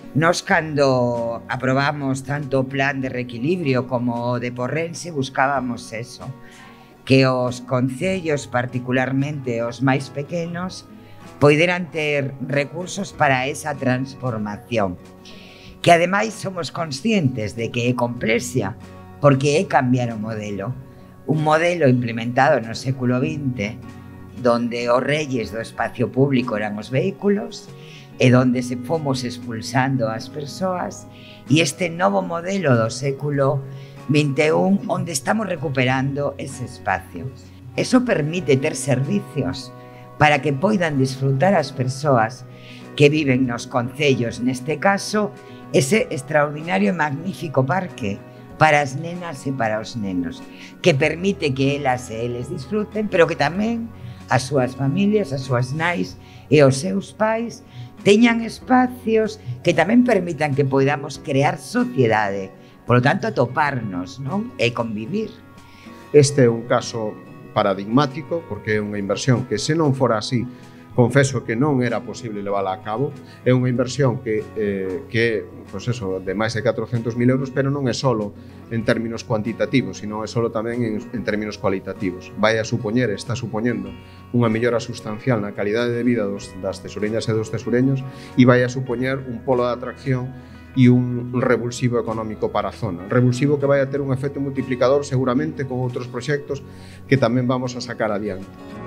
Nos, cando aprobamos tanto o plan de reequilibrio como o de Porrense, buscábamos eso, que os concellos, particularmente os máis pequenos, poideran ter recursos para esa transformación, que ademais somos conscientes de que é complexa, porque é cambiar o modelo. Un modelo implementado no século XX, donde os reyes do espacio público eran os vehículos, e donde se fomos expulsando as persoas, e este novo modelo do século XXI, onde estamos recuperando ese espacio. Eso permite ter servicios para que poidan disfrutar as persoas que viven nos concellos, neste caso, ese extraordinario e magnífico parque para as nenas e para os nenos, que permite que elas e eles disfruten, pero que tamén as súas familias, as súas nais e os seus pais teñan espacios que tamén permitan que poidamos crear sociedade, polo tanto, atoparnos, non? E convivir. Este é un caso paradigmático, porque é unha inversión que, se non fora así, confeso que non era posible levala a cabo. É unha inversión que pois eso, de máis de 400.000 euros, pero non é solo en términos cuantitativos, sino é solo tamén en términos cualitativos. Vai a supoñer, está supoñendo unha mellora sustancial na calidade de vida das tesoreñas e dos tesoreños, e vai a supoñer un polo de atracción e un revulsivo económico para a zona. Revulsivo que vai a ter un efecto multiplicador seguramente con outros proxectos que tamén vamos a sacar adiante.